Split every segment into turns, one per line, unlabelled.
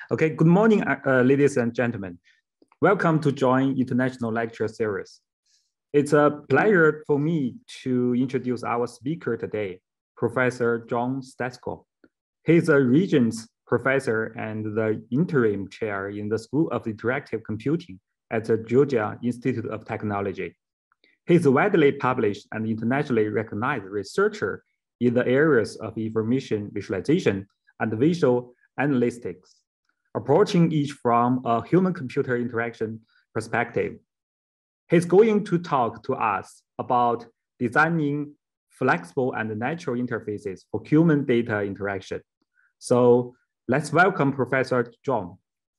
Okay, good morning, ladies and gentlemen. Welcome to join International Lecture Series. It's a pleasure for me to introduce our speaker today, Professor John Statzko. He's a Regents Professor and the interim chair in the School of Interactive Computing at the Georgia Institute of Technology. He's a widely published and internationally recognized researcher in the areas of information visualization and visual analytics, approaching each from a human-computer interaction perspective. He's going to talk to us about designing flexible and natural interfaces for human data interaction. So let's welcome Professor John.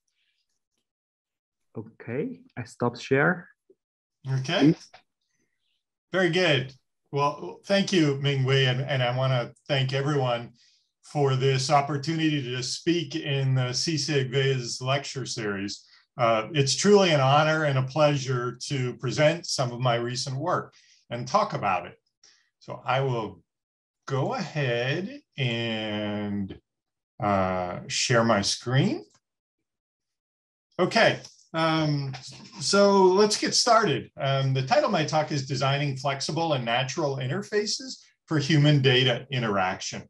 Okay, I stop share.
Okay, very good. Well, thank you, Mingwei, and I want to thank everyone for this opportunity to speak in the CSIG Viz lecture series. It's truly an honor and a pleasure to present some of my recent work and talk about it. So I will go ahead and share my screen. Okay, so let's get started. The title of my talk is Designing Flexible and Natural Interfaces for Human Data Interaction.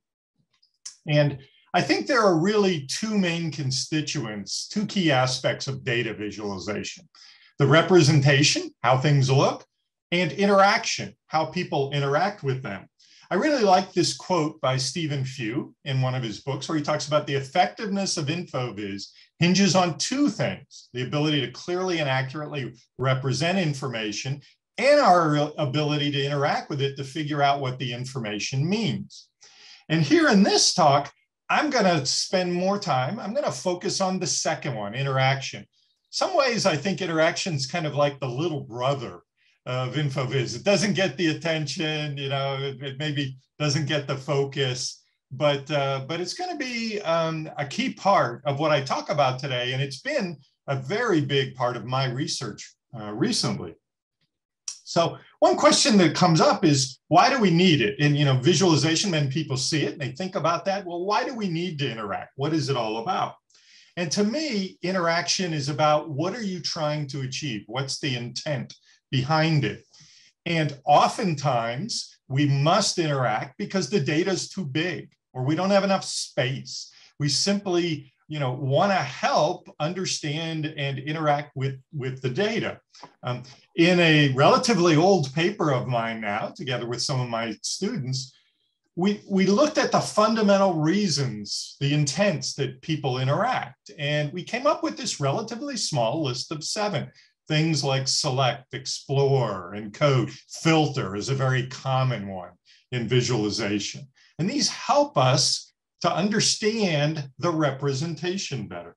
And I think there are really two main constituents, two key aspects of data visualization: the representation, how things look, and interaction, how people interact with them. I really like this quote by Stephen Few in one of his books where he talks about the effectiveness of InfoViz hinges on two things: the ability to clearly and accurately represent information and our ability to interact with it to figure out what the information means. And here in this talk, I'm going to spend more time. I'm going to focus on the second one, interaction. Some ways I think interaction is kind of like the little brother of InfoViz. It doesn't get the attention, it maybe doesn't get the focus, but it's going to be a key part of what I talk about today. And it's been a very big part of my research recently. So one question that comes up is, why do we need it? And visualization, when people see it and they think about that, well, why do we need to interact? What is it all about? And to me, interaction is about, what are you trying to achieve? What's the intent behind it? And oftentimes we must interact because the data is too big or we don't have enough space. We simply want to help understand and interact with the data. In a relatively old paper of mine now, together with some of my students, we looked at the fundamental reasons, the intents that people interact. And we came up with this relatively small list of 7. Things like select, explore, encode, filter is a very common one in visualization. And these help us to understand the representation better.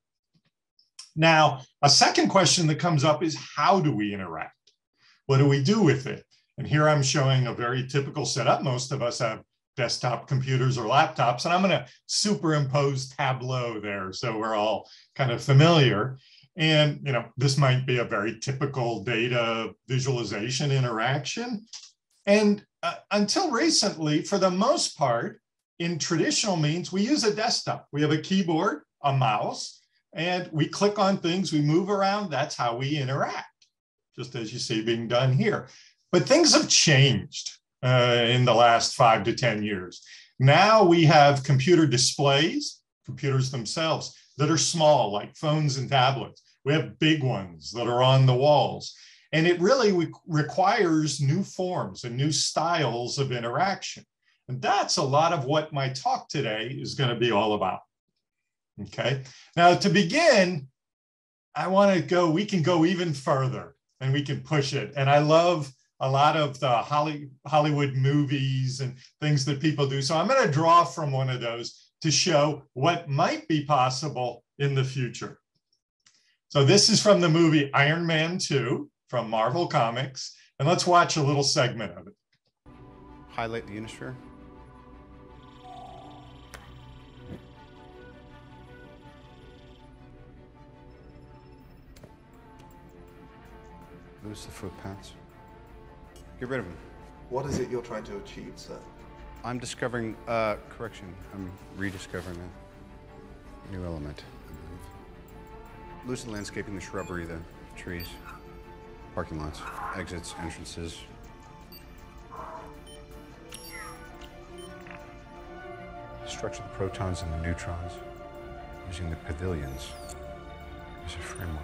Now, a second question that comes up is, how do we interact? What do we do with it? And here I'm showing a very typical setup. Most of us have desktop computers or laptops, and I'm going to superimpose Tableau there so we're all kind of familiar. And this might be a very typical data visualization interaction. And until recently, for the most part, in traditional means, we use a desktop. We have a keyboard, a mouse, and we click on things, we move around. That's how we interact, just as you see being done here. But things have changed in the last 5 to 10 years. Now we have computer displays, computers themselves, that are small, like phones and tablets. We have big ones that are on the walls. And it really requires new forms and new styles of interaction. And that's a lot of what my talk today is going to be all about. Okay. Now, to begin, we can go even further and we can push it. And I love a lot of the Hollywood movies and things that people do. So I'm going to draw from one of those to show what might be possible in the future. So this is from the movie Iron Man 2 from Marvel Comics. And let's watch a little segment of it.
Highlight the Unisphere. Lose the footpaths. Get rid of them.
What is it you're trying to achieve, sir?
I'm discovering, correction, I'm rediscovering a new element, I believe. Lucid landscaping, the shrubbery, the trees, parking lots, exits, entrances. Structure the protons and the neutrons using the pavilions as a framework.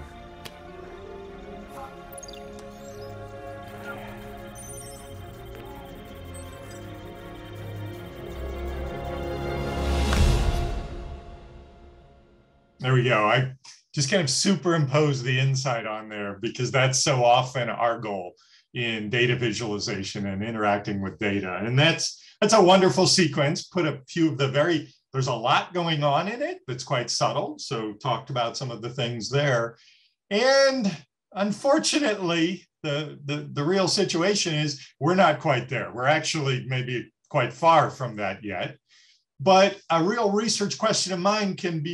There we go. I just kind of superimpose the inside on there because that's so often our goal in data visualization and interacting with data. And that's a wonderful sequence. Put a few of the there's a lot going on in it that's quite subtle. So talked about some of the things there. And unfortunately, the real situation is we're not quite there. We're actually maybe quite far from that yet. But a real research question of mine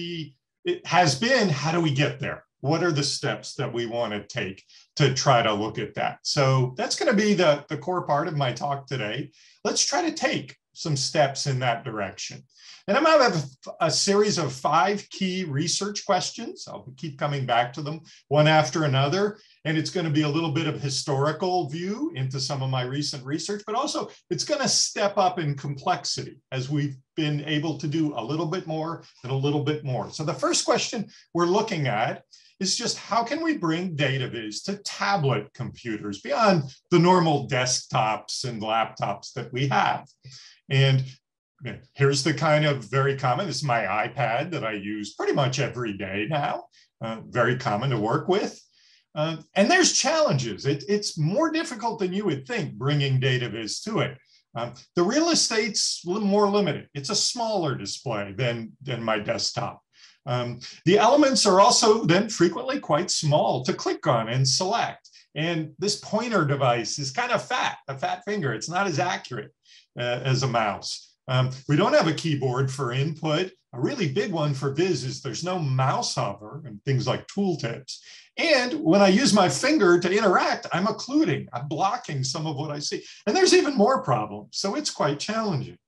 has been, how do we get there? What are the steps that we want to take to try to look at that? So that's going to be the core part of my talk today. Let's try to take some steps in that direction. And I'm going to have a series of 5 key research questions. I'll keep coming back to them one after another. And it's going to be a little bit of historical view into some of my recent research, but also it's going to step up in complexity as we've been able to do a little bit more and a little bit more. So the first question we're looking at is just how can we bring data viz to tablet computers beyond the normal desktops and laptops that we have? And here's the kind of very common, this is my iPad that I use pretty much every day now, very common to work with. And there's challenges. It's more difficult than you would think bringing data viz to it. The real estate's more limited. It's a smaller display than my desktop. The elements are also then frequently quite small to click on and select. And this pointer device is kind of fat, a fat finger. It's not as accurate as a mouse. We don't have a keyboard for input. A really big one for Viz is there's no mouse hover and things like tooltips. And when I use my finger to interact, I'm occluding, I'm blocking some of what I see. And there's even more problems. So it's quite challenging.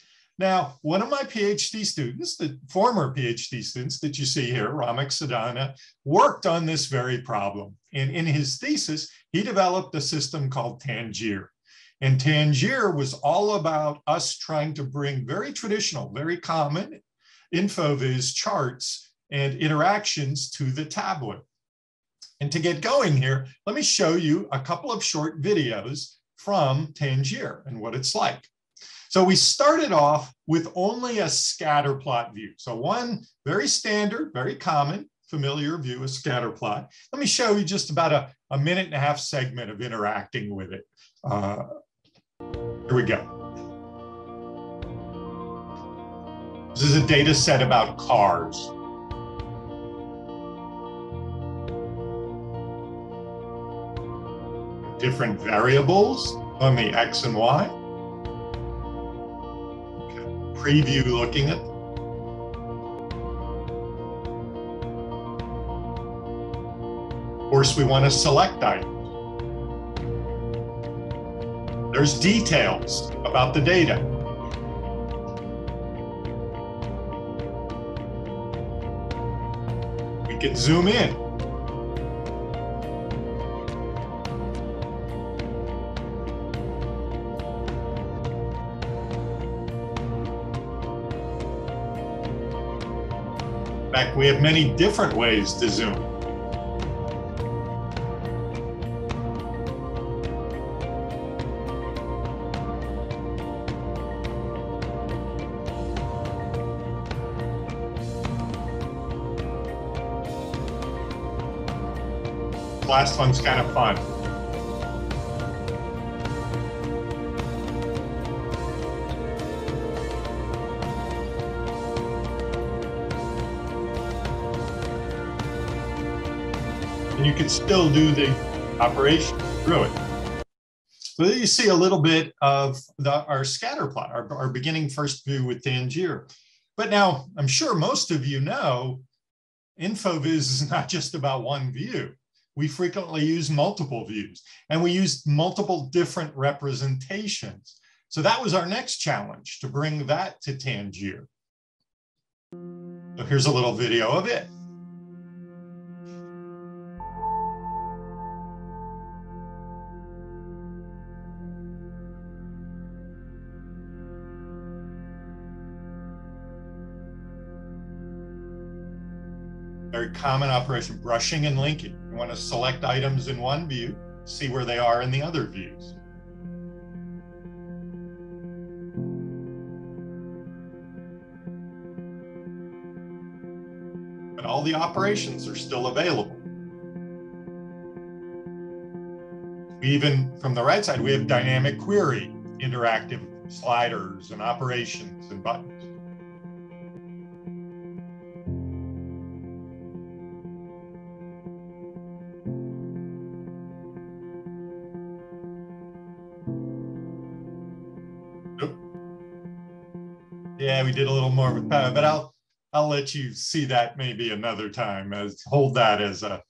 Now, one of my PhD students, the former PhD students that you see here, Ramek Sadana, worked on this very problem. And in his thesis, he developed a system called Tangier. And Tangier was all about us trying to bring very traditional, very common InfoViz charts and interactions to the tablet. And to get going here, let me show you a couple of short videos from Tangier and what it's like. So we started off with only a scatter plot view. So one very standard, very common, familiar view, a scatter plot. Let me show you just about a 1.5 minute segment of interacting with it. Here we go. This is a data set about cars. Different variables on the X and Y. Okay. Preview looking at. Of course, we want to select items. There's details about the data. We can zoom in. In fact, we have many different ways to zoom. Last one's kind of fun. And you can still do the operation through it. So there you see a little bit of our scatter plot, our beginning first view with Tangier. But now I'm sure most of you know InfoViz is not just about one view. We frequently use multiple views and we use multiple different representations. So that was our next challenge, to bring that to Tangier. So here's a little video of it. Very common operation, brushing and linking. You want to select items in one view, see where they are in the other views. But all the operations are still available. Even from the right side, we have dynamic query, interactive sliders and operations and buttons. Yeah, we did a little more with power, but I'll let you see that maybe another time. Hold that as a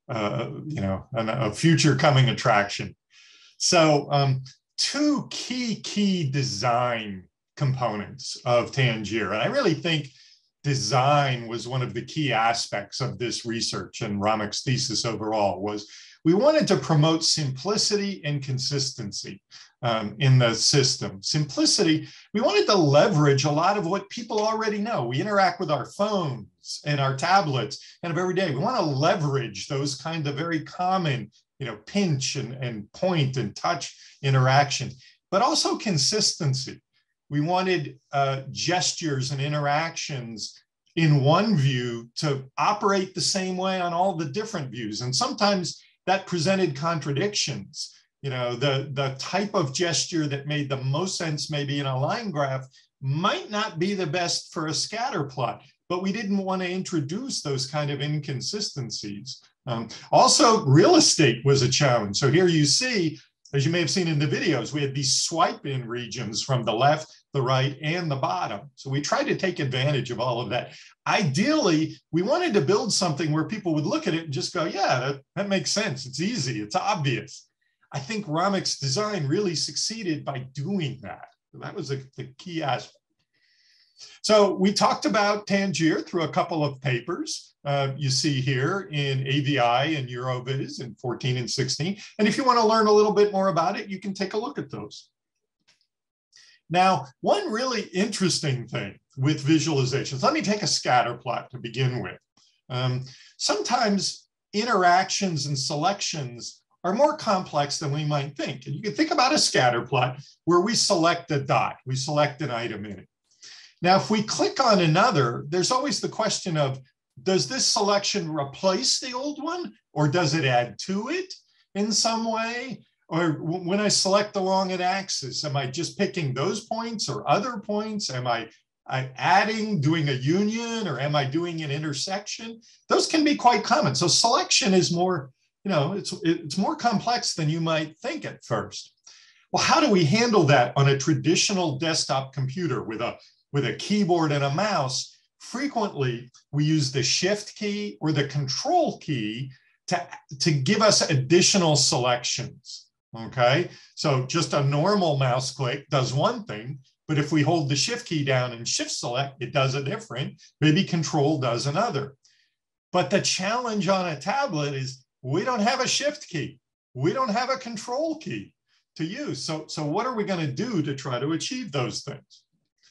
future coming attraction. So two key design components of Tangier, and I really think design was one of the key aspects of this research, and Ramek's thesis overall was we wanted to promote simplicity and consistency in the system. Simplicity, we wanted to leverage a lot of what people already know. We interact with our phones and our tablets kind of every day. We want to leverage those kind of very common, pinch and point and touch interaction, but also consistency. We wanted gestures and interactions in one view to operate the same way on all the different views. And sometimes that presented contradictions. The type of gesture that made the most sense maybe in a line graph might not be the best for a scatter plot, but we didn't want to introduce those kind of inconsistencies. Also, real estate was a challenge. So here you see, as you may have seen in the videos, we had these swipe in regions from the left, the right, and the bottom. So we tried to take advantage of all of that. Ideally, we wanted to build something where people would look at it and just go, yeah, that makes sense. It's easy. It's obvious. I think Ramek's design really succeeded by doing that. That was the key aspect. So we talked about Tangier through a couple of papers you see here in AVI and Euroviz in 14 and 16. And if you want to learn a little bit more about it, you can take a look at those. Now, one really interesting thing with visualizations, let me take a scatter plot to begin with. Sometimes interactions and selections are more complex than we might think. And you can think about a scatter plot where we select a dot, we select an item in it. Now, if we click on another, there's always the question of, does this selection replace the old one, or does it add to it in some way? Or when I select along an axis, am I just picking those points or other points? Am I adding, doing a union, or am I doing an intersection? Those can be quite common. So selection is more, it's more complex than you might think at first. Well, how do we handle that on a traditional desktop computer with a keyboard and a mouse? Frequently, we use the Shift key or the Control key to give us additional selections, okay? So just a normal mouse click does one thing, but if we hold the Shift key down and Shift select, it does a different, maybe Control does another. But the challenge on a tablet is we don't have a Shift key. We don't have a Control key to use. So what are we going to do to try to achieve those things?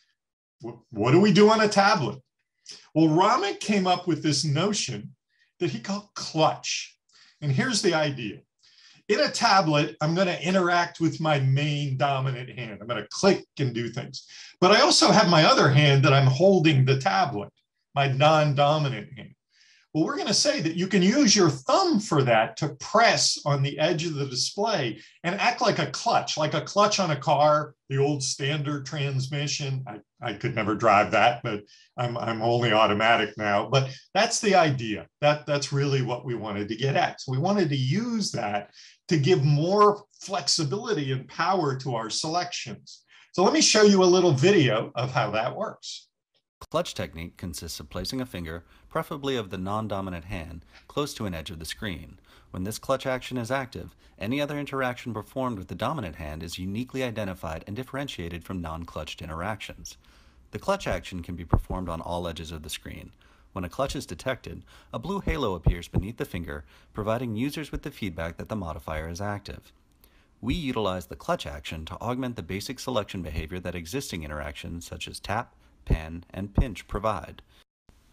What do we do on a tablet? Well, Ramek came up with this notion that he called clutch. And here's the idea. In a tablet, I'm going to interact with my main dominant hand. I'm going to click and do things. But I also have my other hand that I'm holding the tablet, my non-dominant hand. Well, we're going to say that you can use your thumb for that to press on the edge of the display and act like a clutch on a car, the old standard transmission. I could never drive that, but I'm only automatic now. But that's the idea. That's really what we wanted to get at. So we wanted to use that to give more flexibility and power to our selections. So let me show you a little video of how that works.
Clutch technique consists of placing a finger, preferably of the non-dominant hand, close to an edge of the screen. When this clutch action is active, any other interaction performed with the dominant hand is uniquely identified and differentiated from non-clutched interactions. The clutch action can be performed on all edges of the screen. When a clutch is detected, a blue halo appears beneath the finger, providing users with the feedback that the modifier is active. We utilize the clutch action to augment the basic selection behavior that existing interactions such as tap, pan, and pinch provide.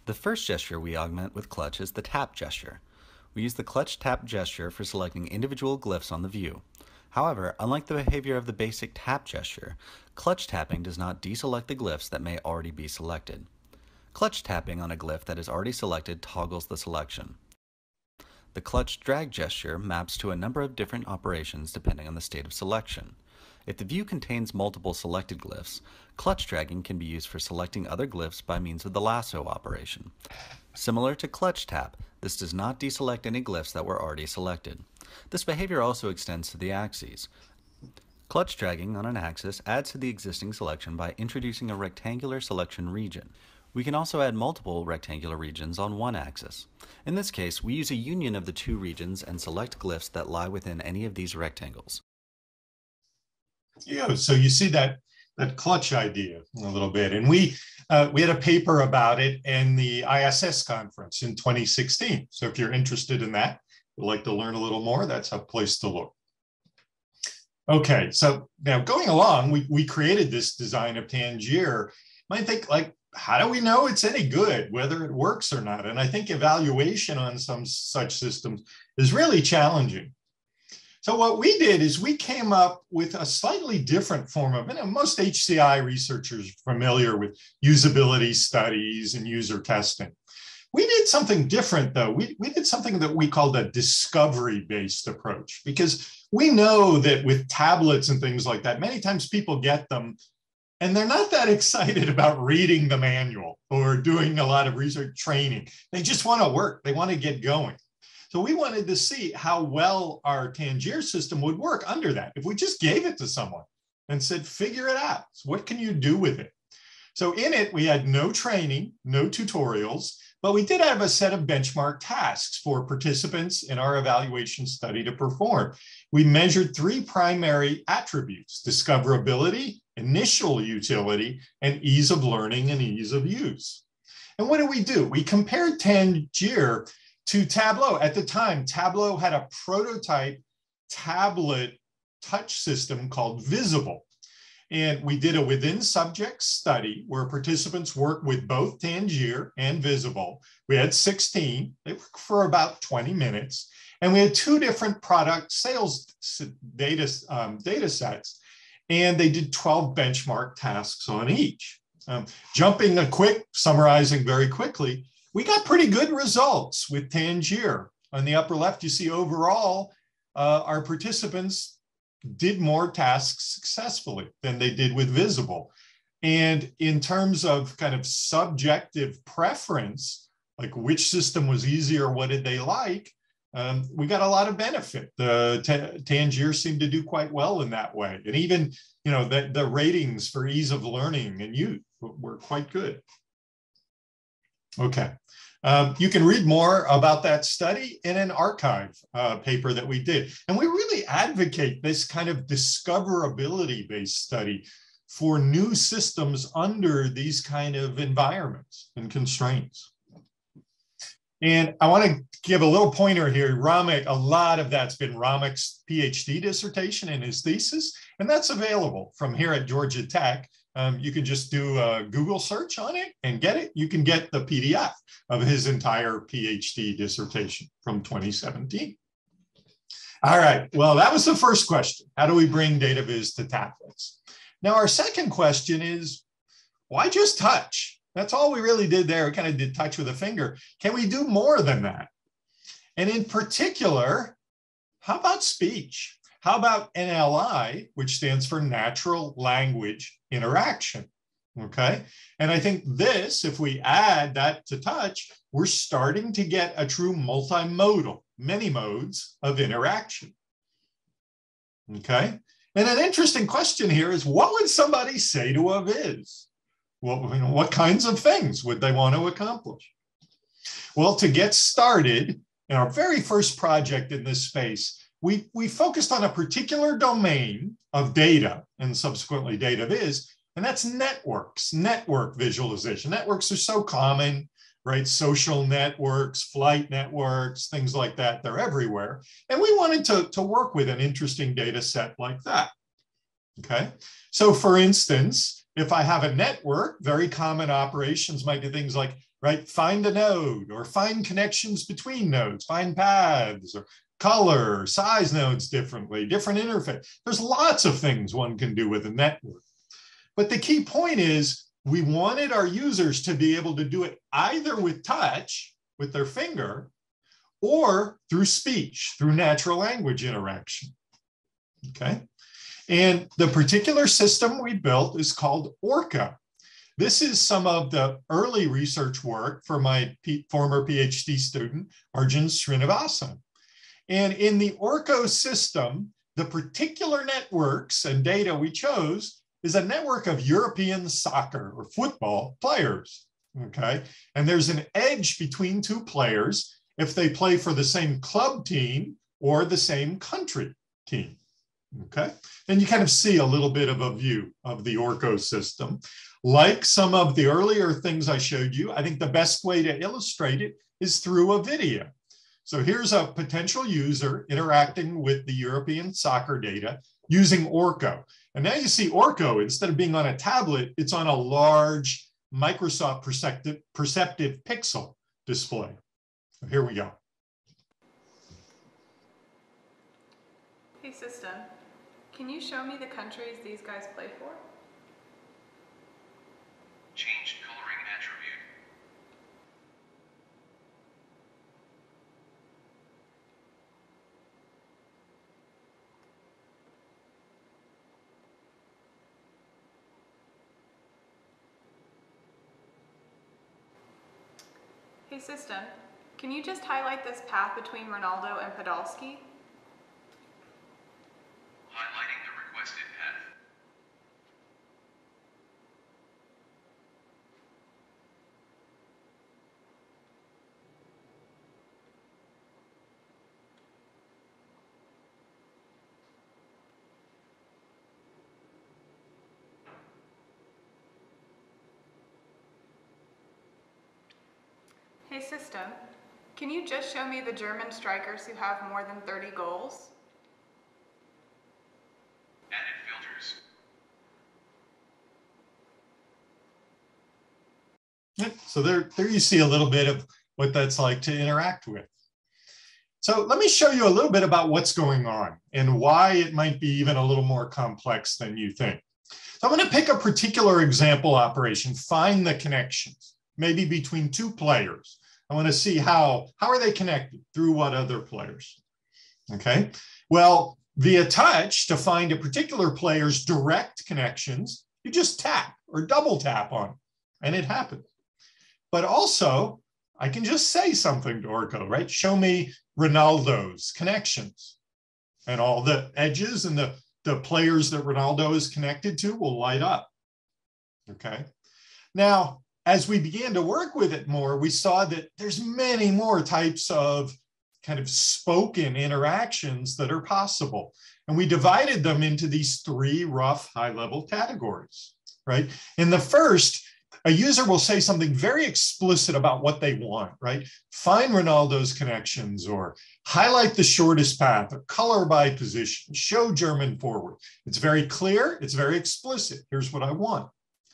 The first gesture we augment with clutch is the tap gesture. We use the clutch tap gesture for selecting individual glyphs on the view. However, unlike the behavior of the basic tap gesture, clutch tapping does not deselect the glyphs that may already be selected. Clutch tapping on a glyph that is already selected toggles the selection. The clutch drag gesture maps to a number of different operations depending on the state of selection. If the view contains multiple selected glyphs, clutch dragging can be used for selecting other glyphs by means of the lasso operation. Similar to clutch tap, this does not deselect any glyphs that were already selected. This behavior also extends to the axes. Clutch dragging on an axis adds to the existing selection by introducing a rectangular selection region. We can also add multiple rectangular regions on one axis. In this case, we use a union of the two regions and select glyphs that lie within any of these rectangles.
Yeah, so you see that clutch idea a little bit. And we had a paper about it in the ISS conference in 2016. So if you're interested in that, would like to learn a little more, that's a place to look. Okay, so now going along, we created this design of Tangier. You might think, like, how do we know it's any good, whether it works or not? And I think evaluation on some such systems is really challenging. So what we did is we came up with a slightly different form of, most HCI researchers are familiar with usability studies and user testing. We did something different though. We did something that we called a discovery-based approach, because we know that with tablets and things like that, many times people get them and they're not that excited about reading the manual or doing a lot of research training. They just want to work. They want to get going. So we wanted to see how well our Tangier system would work under that. If we just gave it to someone and said, figure it out. So what can you do with it? So in it, we had no training, no tutorials, but we did have a set of benchmark tasks for participants in our evaluation study to perform. We measured 3 primary attributes: discoverability, initial utility, and ease of learning and ease of use. And what did we do? We compared Tangier to Tableau. At the time, Tableau had a prototype tablet touch system called Visible. And we did a within subject study where participants worked with both Tangier and Visible. We had 16, they worked for about 20 minutes. And we had 2 different product sales data sets. And they did 12 benchmark tasks on each. Summarizing very quickly, we got pretty good results with Tangier. On the upper left, you see overall, our participants did more tasks successfully than they did with Visible. And in terms of kind of subjective preference, like which system was easier, what did they like, we got a lot of benefit. The Tangier seemed to do quite well in that way. And even, the ratings for ease of learning and use were quite good. Okay. You can read more about that study in an archive paper that we did. And we really advocate this kind of discoverability-based study for new systems under these kind of environments and constraints. And I want to give a little pointer here. Ramik, a lot of that's been Ramik's PhD dissertation and his thesis, and that's available from here at Georgia Tech. You can just do a Google search on it and get it. You can get the PDF of his entire PhD dissertation from 2017. All right, well, that was the first question. How do we bring DataViz to tablets? Now, our second question is, why just touch? That's all we really did there. We kind of did touch with a finger. Can we do more than that? And in particular, how about speech? How about NLI, which stands for natural language interaction? Okay. And I think this, if we add that to touch, we're starting to get a true multimodal, many modes of interaction. Okay. And an interesting question here is, what would somebody say to a viz? Well, what kinds of things would they want to accomplish? Well, to get started, in our very first project in this space, we focused on a particular domain of data and subsequently DataViz, and that's networks, network visualization. Networks are so common, right? Social networks, flight networks, things like that, they're everywhere. And we wanted to work with an interesting data set like that, okay? So for instance, if I have a network, very common operations might be things like right? Find a node or find connections between nodes, find paths or color, or size nodes differently, different interface. There's lots of things one can do with a network. But the key point is we wanted our users to be able to do it either with touch, with their finger, or through speech, through natural language interaction, okay? And the particular system we built is called Orca. This is some of the early research work for my former PhD student, Arjun Srinivasan. And in the Orca system, the particular networks and data we chose is a network of European soccer or football players, okay? And there's an edge between two players if they play for the same club team or the same country team, okay? And you kind of see a little bit of a view of the Orca system. Like some of the earlier things I showed you, I think the best way to illustrate it is through a video. So here's a potential user interacting with the European soccer data using Orca. And now you see Orca, instead of being on a tablet, it's on a large Microsoft Perceptive Pixel display. So here we go.
Hey system, can you show me the countries these guys play for?
Change coloring attribute.
Hey system, can you just highlight this path between Ronaldo and Podolski?
Highlighting the requested path.
Hey system, can you just show me the German strikers who have more than 30 goals?
Added filters.
So there you see a little bit of what that's like to interact with. So let me show you a little bit about what's going on and why it might be even a little more complex than you think. So I'm going to pick a particular example operation, find the connections, maybe between two players. I want to see how are they connected, through what other players, okay? Well, via touch, to find a particular player's direct connections, you just tap or double tap on it, and it happens. But also, I can just say something to Orca, right? Show me Ronaldo's connections, and all the edges and the players that Ronaldo is connected to will light up, okay? Now, as we began to work with it more, we saw that there's many more types of kind of spoken interactions that are possible. And we divided them into these three rough high-level categories, right? In the first, a user will say something very explicit about what they want, right? Find Ronaldo's connections, or highlight the shortest path, or color by position, show German forward. It's very clear, it's very explicit. Here's what I want.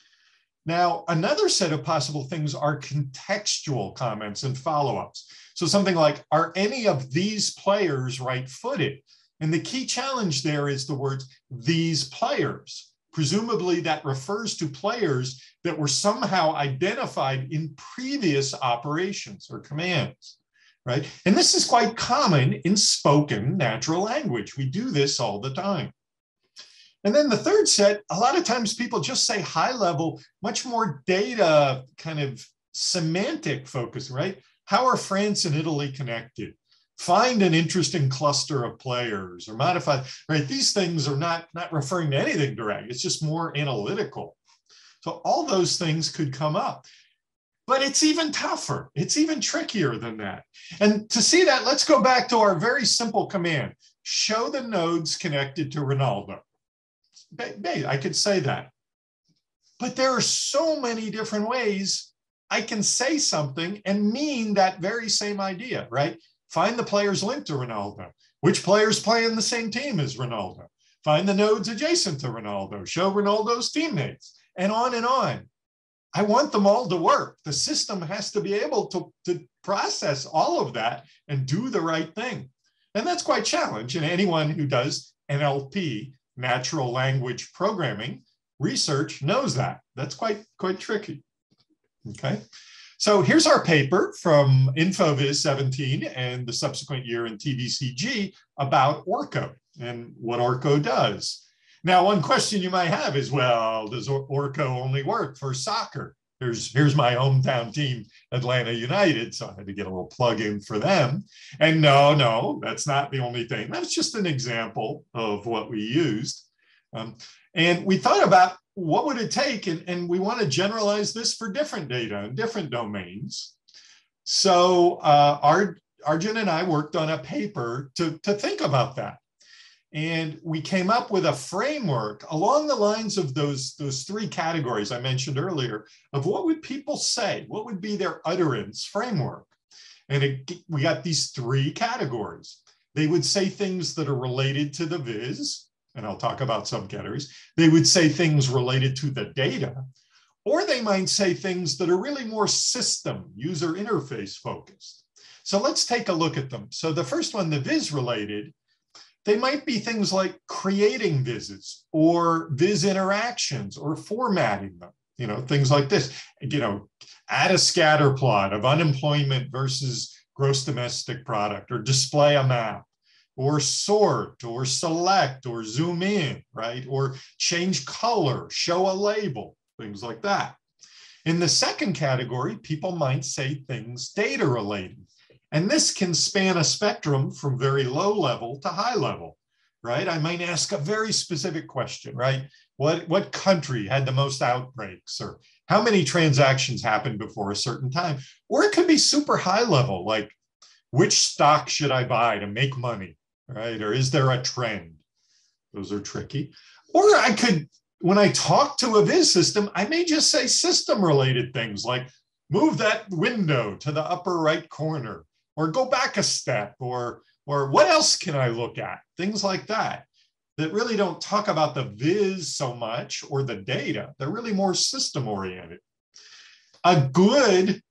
Now, another set of possible things are contextual comments and follow-ups. So something like, are any of these players right-footed? And the key challenge there is the words, these players. Presumably that refers to players that were somehow identified in previous operations or commands, right? And this is quite common in spoken natural language. We do this all the time. And then the third set, a lot of times people just say high level, much more data kind of semantic focus, right? How are France and Italy connected? Find an interesting cluster of players or modify, right? These things are not referring to anything direct. It's just more analytical. So all those things could come up. But it's even tougher. It's even trickier than that. And to see that, let's go back to our very simple command. Show the nodes connected to Ronaldo. I could say that. But there are so many different ways I can say something and mean that very same idea, right? Find the players linked to Ronaldo. Which players play in the same team as Ronaldo? Find the nodes adjacent to Ronaldo. Show Ronaldo's teammates, and on and on. I want them all to work. The system has to be able to process all of that and do the right thing. And that's quite challenging. And anyone who does NLP, natural language programming research, knows that. That's quite tricky. Okay. So here's our paper from InfoVis 17 and the subsequent year in TVCG about Orco and what Orco does. Now, one question you might have is, well, does Orco only work for soccer? Here's my hometown team, Atlanta United, so I had to get a little plug in for them. And no, that's not the only thing. That's just an example of what we used. And we thought about what would it take, and we want to generalize this for different data and different domains. So Arjun and I worked on a paper to think about that. And we came up with a framework along the lines of those three categories I mentioned earlier of what would people say, what would be their utterance framework. And we got these three categories. They would say things that are related to the viz, and I'll talk about subcategories. They would say things related to the data, or they might say things that are really more system, user interface focused. So let's take a look at them. So the first one, the viz related, they might be things like creating vizzes or viz interactions or formatting them, things like this. Add a scatter plot of unemployment versus gross domestic product, or display a map, or sort, or select, or zoom in, right? Or change color, show a label, things like that. In the second category, people might say things data related. And this can span a spectrum from very low level to high level, right? I might ask a very specific question, right? What country had the most outbreaks, or how many transactions happened before a certain time? Or it could be super high level, like which stock should I buy to make money, right? Or is there a trend? Those are tricky. Or I could, when I talk to a viz system, I may just say system related things like move that window to the upper right corner, or go back a step, or what else can I look at? Things like that really don't talk about the viz so much or the data. They're really more system oriented. A good,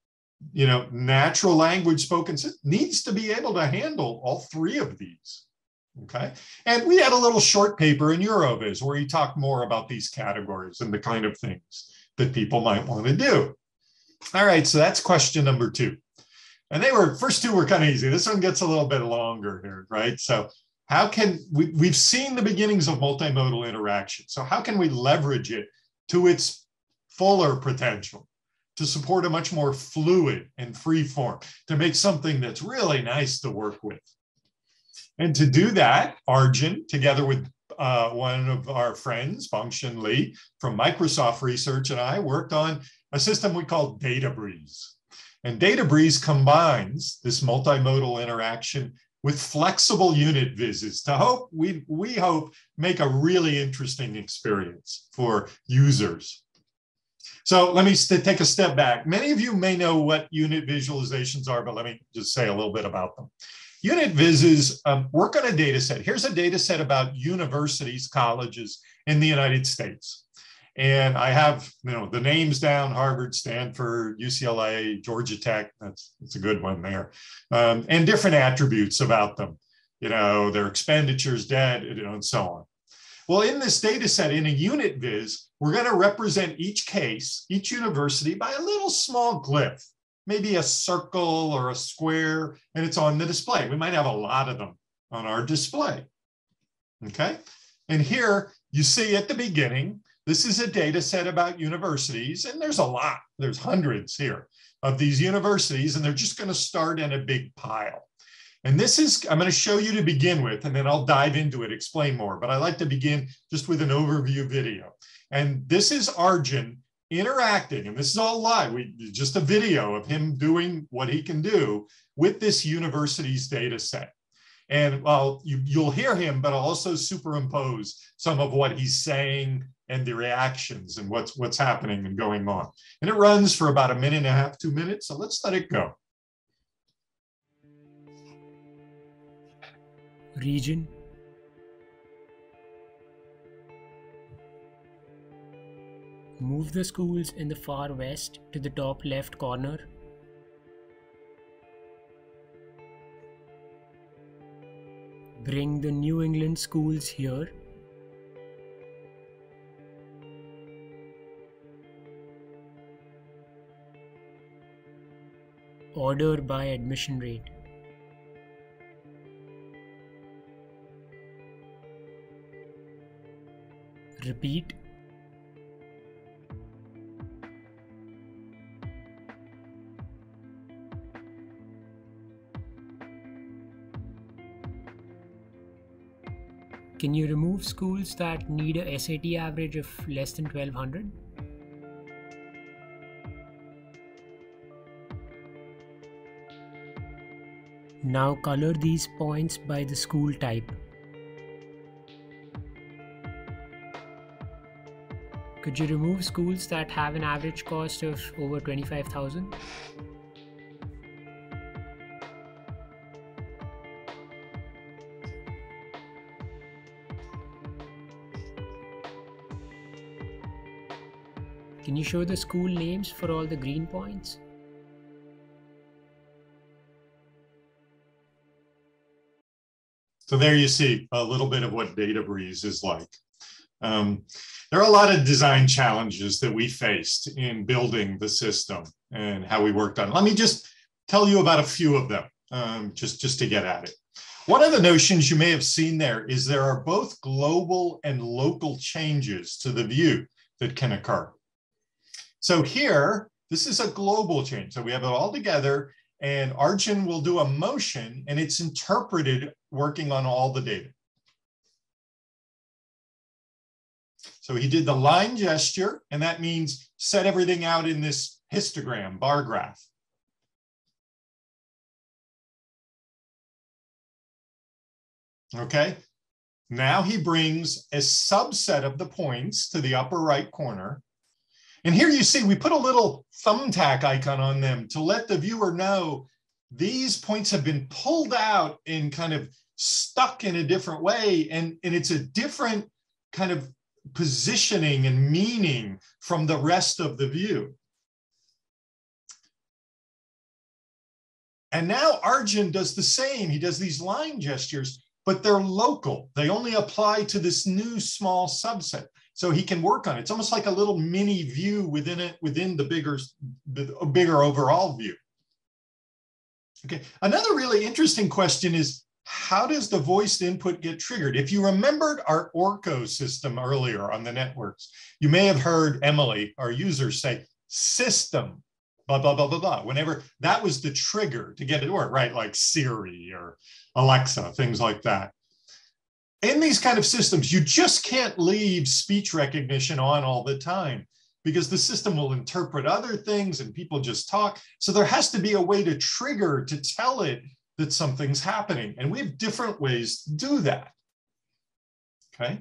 natural language spoken system needs to be able to handle all three of these. Okay. And we had a little short paper in Euroviz where he talked more about these categories and the kind of things that people might want to do. All right. So that's question number 2. And first two were kind of easy. This one gets a little bit longer here, right? So how can we've seen the beginnings of multimodal interaction. So how can we leverage it to its fuller potential to support a much more fluid and free form, to make something that's really nice to work with? And to do that, Arjun, together with one of our friends, Bangshan Li from Microsoft Research, and I worked on a system we call DataBreeze. And DataBreeze combines this multimodal interaction with flexible unit vizzes to we hope make a really interesting experience for users. So let me take a step back. Many of you may know what unit visualizations are, but let me just say a little bit about them. Unit vizzes work on a data set. Here's a data set about universities, colleges in the United States. And I have, the names down: Harvard, Stanford, UCLA, Georgia Tech. That's a good one there. And different attributes about them, their expenditures, debt, and so on. Well, in this data set, in a unit viz, we're going to represent each case, each university, by a little small glyph, maybe a circle or a square, and it's on the display. We might have a lot of them on our display. Okay. And here you see at the beginning, this is a data set about universities, and there's a lot, there's hundreds here of these universities, and they're just going to start in a big pile. And this is, I'm going to show you to begin with, and then I'll dive into it, explain more, but I like to begin just with an overview video. And this is Arjun interacting, and this is all live, just a video of him doing what he can do with this university's data set. And you'll hear him, but I'll also superimpose some of what he's saying and the reactions and what's happening and going on. And it runs for about 1.5 minutes, 2 minutes. So let's let it go.
Move the schools in the far west to the top left corner. Bring the New England schools here. Order by admission rate. Repeat. Can you remove schools that need a SAT average of less than 1200? Now color these points by the school type. Could you remove schools that have an average cost of over 25,000? Can you show the school names for all the green points?
So there you see a little bit of what DataBreeze is like. There are a lot of design challenges that we faced in building the system and how we worked on it. Let me just tell you about a few of them, just to get at it. One of the notions you may have seen there is there are both global and local changes to the view that can occur. So here, this is a global change. So we have it all together, and Arjun will do a motion, and it's interpreted working on all the data. So he did the line gesture, and that means set everything out in this histogram, bar graph. Okay, now he brings a subset of the points to the upper right corner. And here you see we put a little thumbtack icon on them to let the viewer know these points have been pulled out and kind of stuck in a different way. And it's a different kind of positioning and meaning from the rest of the view. And now Arjun does the same. He does these line gestures, but they're local. They only apply to this new small subset. So he can work on it. It's almost like a little mini view within it, within the bigger overall view. Okay, another really interesting question is, how does the voiced input get triggered? If you remembered our Orco system earlier on the networks, you may have heard Emily, our user, say system, blah, blah, blah, blah, blah. Whenever that was the trigger to get it to work, right? Like Siri or Alexa, things like that. In these kind of systems, you just can't leave speech recognition on all the time because the system will interpret other things and people just talk. So there has to be a way to trigger to tell it that something's happening. And we have different ways to do that. Okay.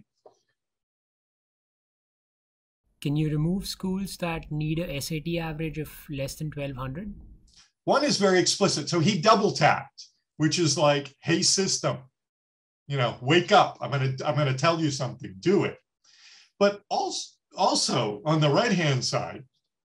Can you remove schools that need a SAT average of less than 1200?
One is very explicit. So he double tapped, which is like, hey, system, you know, wake up. I'm gonna tell you something, do it. But also on the right-hand side,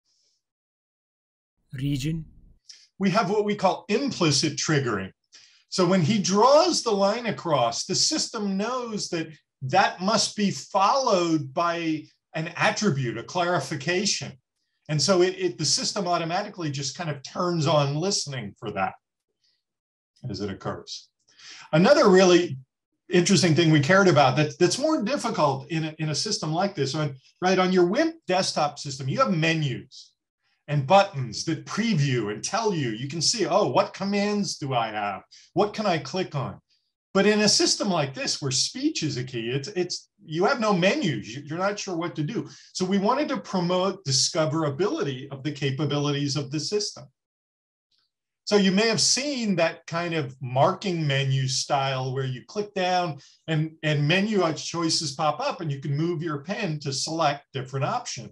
region,
we have what we call implicit triggering. So when he draws the line across, the system knows that that must be followed by an attribute, a clarification. And so the system automatically just kind of turns on listening for that as it occurs. Another really interesting thing we cared about that's more difficult in a system like this, right? On your WIMP desktop system, you have menus and buttons that preview and tell you, you can see, oh, what commands do I have? What can I click on? But in a system like this, where speech is a key, you have no menus. You're not sure what to do. So we wanted to promote discoverability of the capabilities of the system. So you may have seen that kind of marking menu style where you click down and menu choices pop up and you can move your pen to select different options.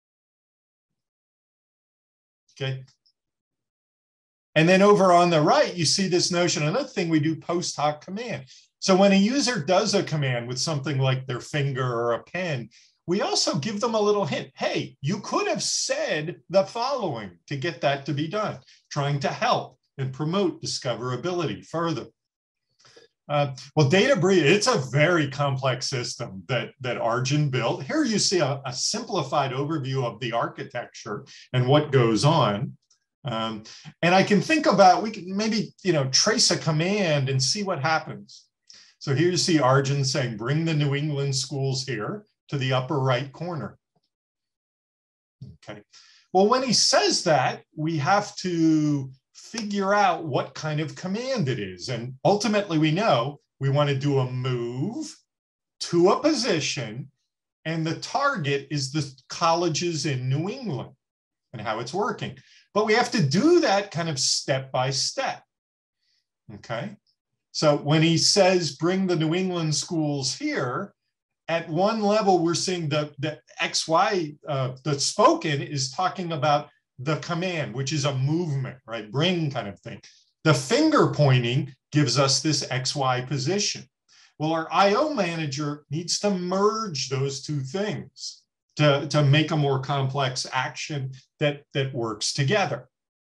Okay. And then over on the right, you see this notion, another thing we do, post hoc command. So when a user does a command with something like their finger or a pen, we also give them a little hint. Hey, you could have said the following to get that to be done, trying to help and promote discoverability further. Well, Databricks, it's a very complex system that Arjun built. Here you see a simplified overview of the architecture and what goes on. And I can think about, we can maybe, trace a command and see what happens. So here you see Arjun saying, bring the New England schools here to the upper right corner. Okay. Well, when he says that, we have to figure out what kind of command it is. And ultimately, we know we want to do a move to a position, and the target is the colleges in New England and how it's working. But we have to do that kind of step by step. Okay. So when he says, bring the New England schools here, at one level, we're seeing the XY that's spoken is talking about the command, which is a movement, right? Bring kind of thing. The finger pointing gives us this XY position. Well, our IO manager needs to merge those two things to make a more complex action that works together.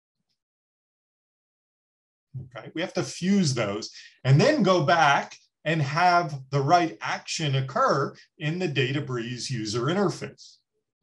Okay, we have to fuse those and then go back and have the right action occur in the Databricks user interface.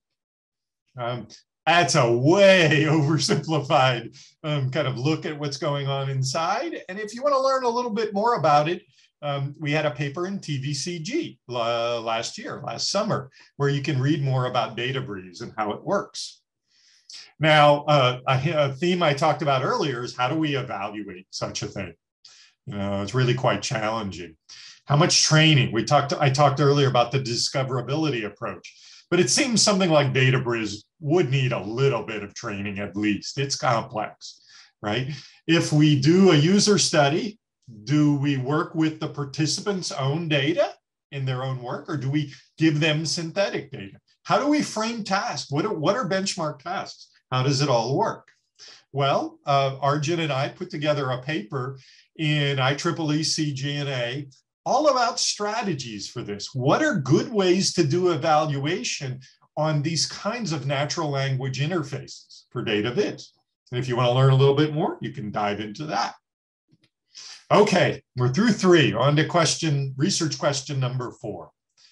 That's a way oversimplified kind of look at what's going on inside. And if you want to learn a little bit more about it, we had a paper in TVCG last summer, where you can read more about Databricks and how it works. Now, a theme I talked about earlier is how do we evaluate such a thing? It's really quite challenging. How much training? I talked earlier about the discoverability approach, but it seems something like Databricks would need a little bit of training at least. It's complex, right? If we do a user study, do we work with the participants' own data in their own work, or do we give them synthetic data? How do we frame tasks? What are benchmark tasks? How does it all work? Well, Arjun and I put together a paper in IEEE CGNA all about strategies for this. What are good ways to do evaluation on these kinds of natural language interfaces for data viz? And if you want to learn a little bit more, you can dive into that. Okay, we're through 3. On to research question number 4.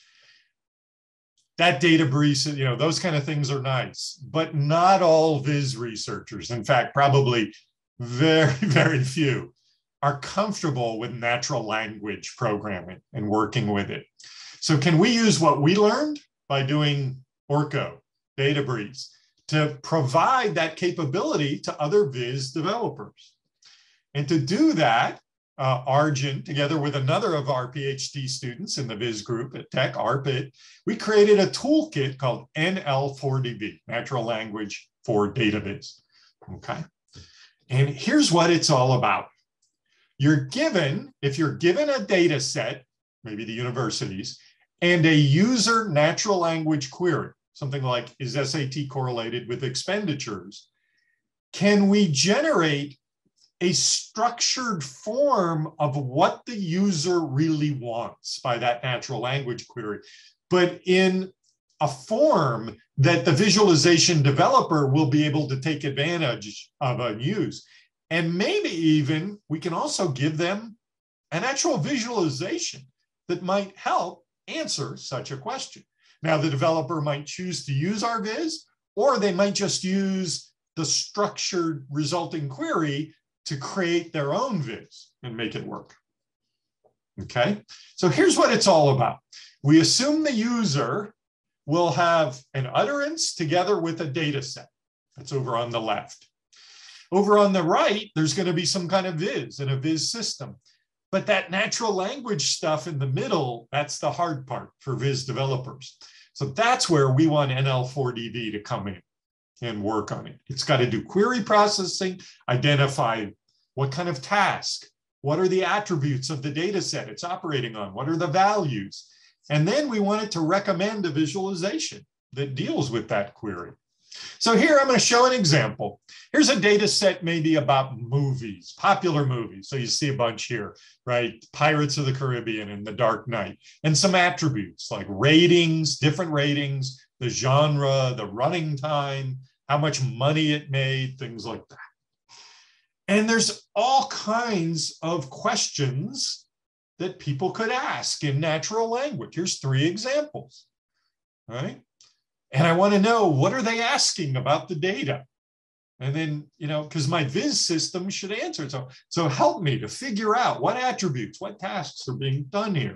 That Databricks, those kind of things are nice, but not all viz researchers, in fact, probably very, very few, are comfortable with natural language programming and working with it. So can we use what we learned by doing Orco, Databricks, to provide that capability to other viz developers? And to do that, Arjun, together with another of our PhD students in the Viz group at Tech, Arpit, we created a toolkit called NL4DB, Natural Language for Data Viz. Okay. And here's what it's all about. If you're given a data set, maybe the universities, and a user natural language query, something like, is SAT correlated with expenditures? Can we generate a structured form of what the user really wants by that natural language query, but in a form that the visualization developer will be able to take advantage of and use? And maybe even we can also give them an actual visualization that might help answer such a question. Now, the developer might choose to use our viz, or they might just use the structured resulting query to create their own viz and make it work. Okay, so here's what it's all about. We assume the user will have an utterance together with a data set. That's over on the left. Over on the right, there's going to be some kind of viz and a viz system. But that natural language stuff in the middle, that's the hard part for viz developers. So that's where we want NL4DB to come in and work on it. It's got to do query processing, identify what kind of task, what are the attributes of the data set it's operating on, what are the values, and then we want it to recommend a visualization that deals with that query. So here I'm going to show an example. Here's a data set maybe about movies, popular movies. So you see a bunch here, right? Pirates of the Caribbean and The Dark Knight, and some attributes like ratings, different ratings, the genre, the running time, how much money it made, things like that. And there's all kinds of questions that people could ask in natural language. Here's 3 examples, right? And I want to know, what are they asking about the data? And then, because my Viz system should answer it. So help me to figure out what attributes, what tasks are being done here.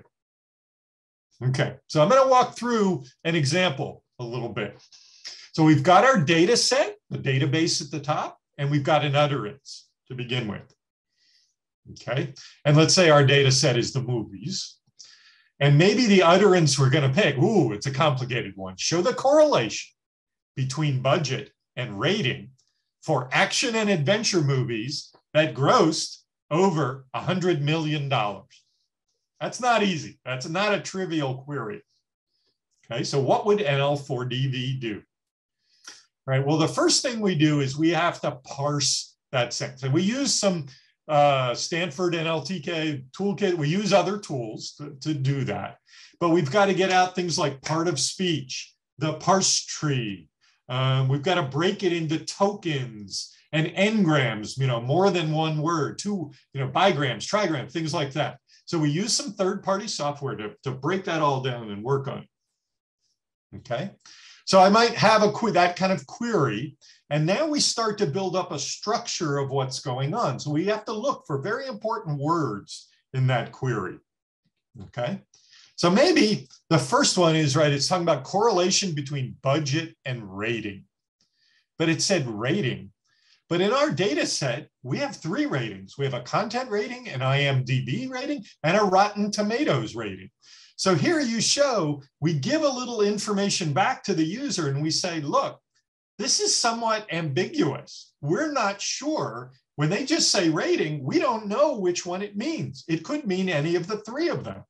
Okay, so I'm going to walk through an example a little bit. So we've got our data set, the database at the top, and we've got an utterance to begin with. Okay, and let's say our data set is the movies. And maybe the utterance we're going to pick, ooh, it's a complicated one. Show the correlation between budget and rating for action and adventure movies that grossed over $100 million. That's not easy. That's not a trivial query. Okay, so what would NL4DV do? Right, well, the first thing we do is we have to parse that sentence. And we use some Stanford NLTK toolkit. We use other tools to do that. But we've got to get out things like part of speech, the parse tree. We've got to break it into tokens and n-grams, more than one word, 2, bigrams, trigrams, things like that. So we use some third-party software to break that all down and work on it. Okay, so I might have that kind of query. And now we start to build up a structure of what's going on. So we have to look for very important words in that query. Okay, so maybe the first one is, right, it's talking about correlation between budget and rating. But it said rating. But in our data set, we have 3 ratings. We have a content rating, an IMDb rating, and a Rotten Tomatoes rating. So here you show, we give a little information back to the user and we say, look, this is somewhat ambiguous. We're not sure. When they just say rating, we don't know which one it means. It could mean any of the 3 of them.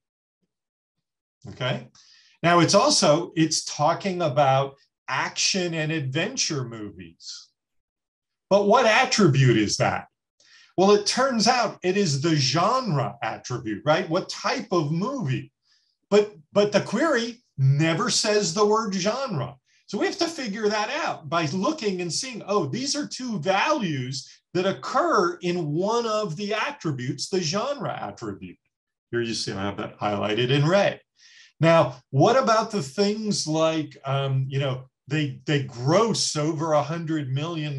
Okay. Now it's talking about action and adventure movies. But what attribute is that? Well, it turns out it is the genre attribute, right? What type of movie? But the query never says the word genre. So we have to figure that out by looking and seeing, oh, these are 2 values that occur in one of the attributes, the genre attribute. Here you see I have that highlighted in red. Now, what about the things like, they gross over $100 million?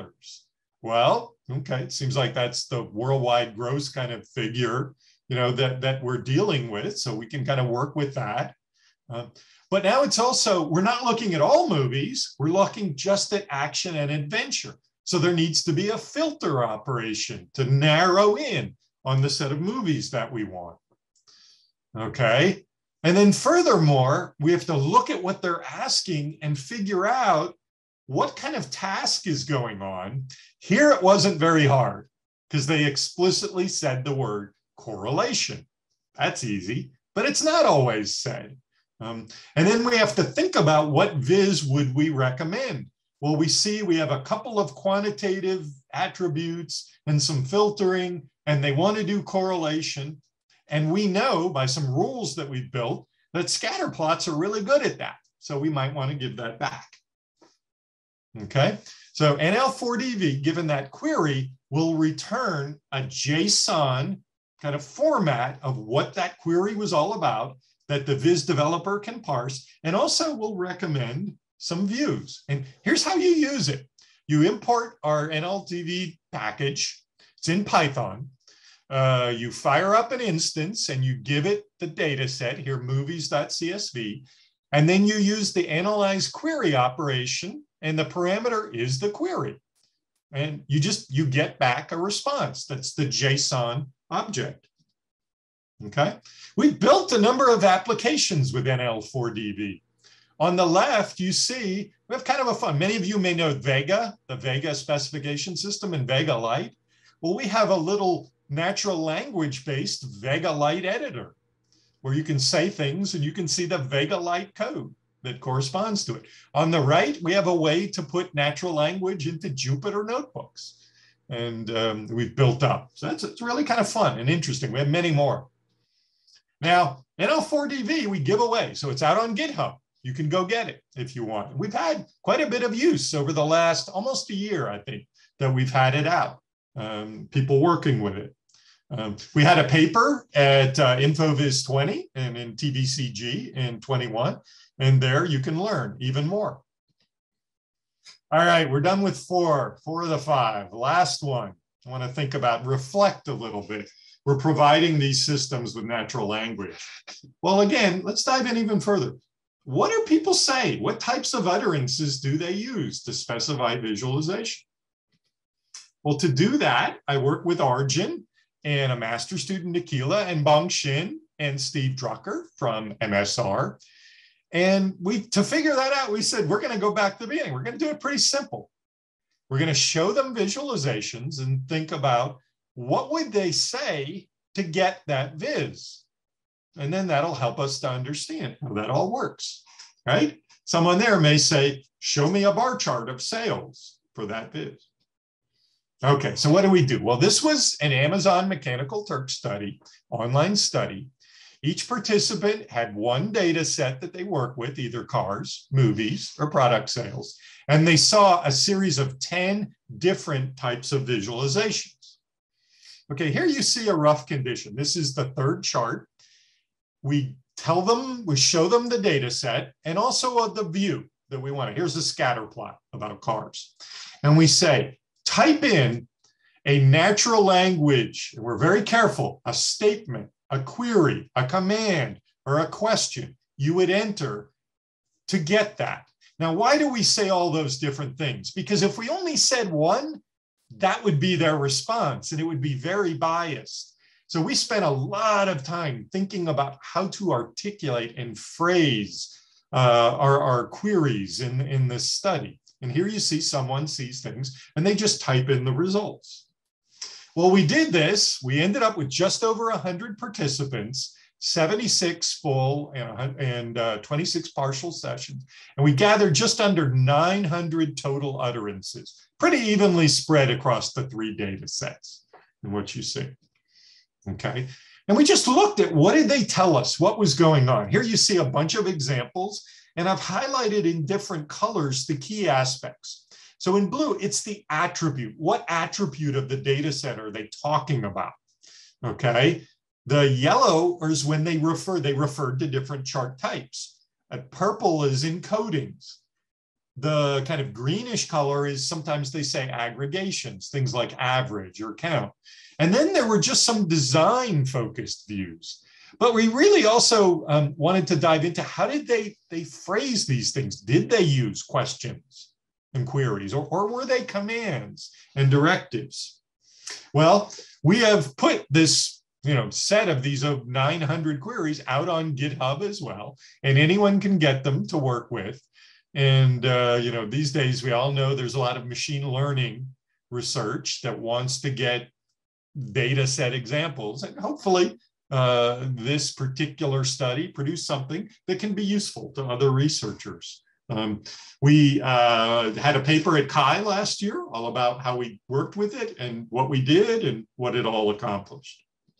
Well, okay, it seems like that's the worldwide gross kind of figure, that we're dealing with. So we can kind of work with that. But now it's also, we're not looking at all movies, we're looking just at action and adventure. So there needs to be a filter operation to narrow in on the set of movies that we want. Okay. And then furthermore, we have to look at what they're asking and figure out what kind of task is going on. Here it wasn't very hard because they explicitly said the word correlation. That's easy, but it's not always said. And then we have to think about what viz would we recommend. Well, we see we have a couple of quantitative attributes and some filtering, and they want to do correlation. And we know by some rules that we've built that scatter plots are really good at that. So we might want to give that back. Okay, so NL4DV, given that query, will return a JSON kind of format of what that query was all about that the Viz developer can parse, and also will recommend some views. And here's how you use it. You import our NLDV package. It's in Python. You fire up an instance and you give it the data set here, movies.csv, and then you use the analyze query operation, and the parameter is the query. And you get back a response. That's the JSON object. Okay, we've built a number of applications with NL4DV. On the left, you see we have kind of a fun. Many of you may know Vega, the Vega specification system, and Vega Lite. Well, we have a little natural language-based Vega Lite editor where you can say things and you can see the Vega Lite code that corresponds to it. On the right, we have a way to put natural language into Jupyter notebooks. And we've built up. So it's really kind of fun and interesting. We have many more. Now, NL4DV we give away. So it's out on GitHub. You can go get it if you want. We've had quite a bit of use over the last almost a year, I think, that we've had it out. People working with it. We had a paper at InfoVis 20 and in TVCG in 21. And there you can learn even more. All right, we're done with four of the five. Last one, I want to think about, reflect a little bit. We're providing these systems with natural language. Well, again, let's dive in even further. What do people say? What types of utterances do they use to specify visualization? Well, to do that, I work with Arjun and a master student, Nikhila, and Bong Shin and Steve Drucker from MSR. And to figure that out, we said, we're going to go back to the beginning. We're going to do it pretty simple. We're going to show them visualizations and think about what would they say to get that viz. And then that'll help us to understand how that all works, right? Someone there may say, show me a bar chart of sales for that viz. Okay, so what do we do? Well, this was an Amazon Mechanical Turk study, online study. Each participant had one data set that they work with, either cars, movies, or product sales. And they saw a series of 10 different types of visualizations. Okay, here you see a rough condition. This is the third chart. We show them the data set and also the view that we want. Here's a scatter plot about cars. And we say, type in a natural language, and we're very careful, a statement, a query, a command, or a question you would enter to get that. Now, why do we say all those different things? Because if we only said one, that would be their response, and it would be very biased. So we spent a lot of time thinking about how to articulate and phrase our queries in this study. And here you see someone sees things, and they just type in the results. Well, we did this. We ended up with just over 100 participants, 76 full and 26 partial sessions. And we gathered just under 900 total utterances, pretty evenly spread across the 3 data sets in what you see. Okay. And we just looked at what did they tell us? What was going on? Here you see a bunch of examples, and I've highlighted in different colors the key aspects. So in blue, it's the attribute. What attribute of the data set are they talking about? Okay. The yellow is when they referred to different chart types. Purple is encodings. The kind of greenish color is sometimes they say aggregations, things like average or count. And then there were just some design focused views. But we really also wanted to dive into how did they phrase these things? Did they use questions and queries, or were they commands and directives? Well, we have put this set of these 900 queries out on GitHub as well, and anyone can get them to work with. And these days we all know there's a lot of machine learning research that wants to get data set examples, and hopefully this particular study produced something that can be useful to other researchers. We had a paper at CHI last year all about how we worked with it and what we did and what it all accomplished.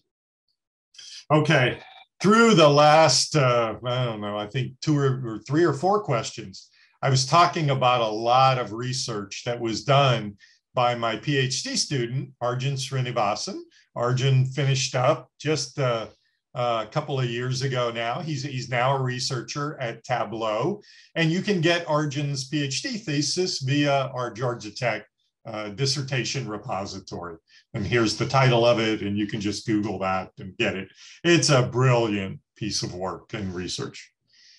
Okay, through the last, I think 2 or 3 or 4 questions, I was talking about a lot of research that was done by my PhD student, Arjun Srinivasan. Arjun finished up just a couple of years ago now. He's now a researcher at Tableau. And you can get Arjun's PhD thesis via our Georgia Tech dissertation repository. And here's the title of it, and you can just Google that and get it. It's a brilliant piece of work and research.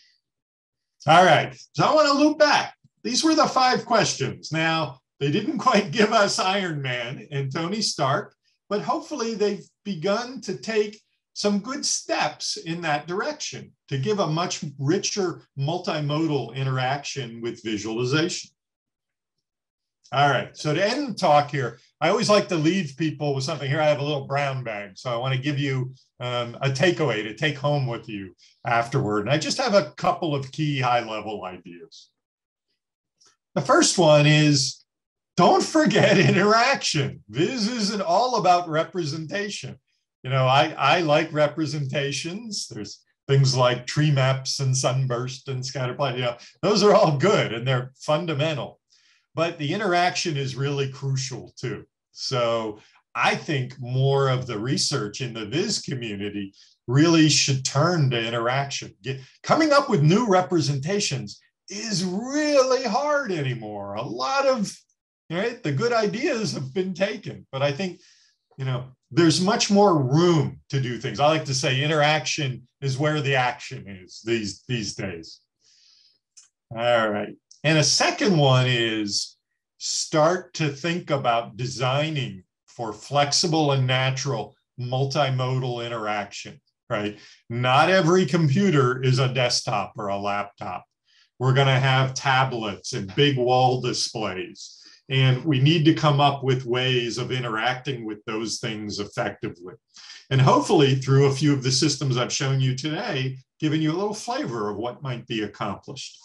All right, so I want to loop back. These were the 5 questions. Now, they didn't quite give us Iron Man and Tony Stark, but hopefully they've begun to take some good steps in that direction to give a much richer multimodal interaction with visualization. All right, so to end the talk here, I always like to leave people with something. Here I have a little brown bag, so I want to give you a takeaway to take home with you afterward. And I just have a couple of key high-level ideas. The first one is, don't forget interaction. Viz isn't all about representation. You know, I like representations. There's things like tree maps and sunburst and scatterplot. You know, those are all good and they're fundamental. But the interaction is really crucial too. So I think more of the research in the Viz community really should turn to interaction. Coming up with new representations is really hard anymore. A lot of, right, the good ideas have been taken, but I think, you know, there's much more room to do things. I like to say interaction is where the action is these days. All right. And a second one is start to think about designing for flexible and natural multimodal interaction, right? Not every computer is a desktop or a laptop. We're going to have tablets and big wall displays. And we need to come up with ways of interacting with those things effectively. And hopefully through a few of the systems I've shown you today, giving you a little flavor of what might be accomplished.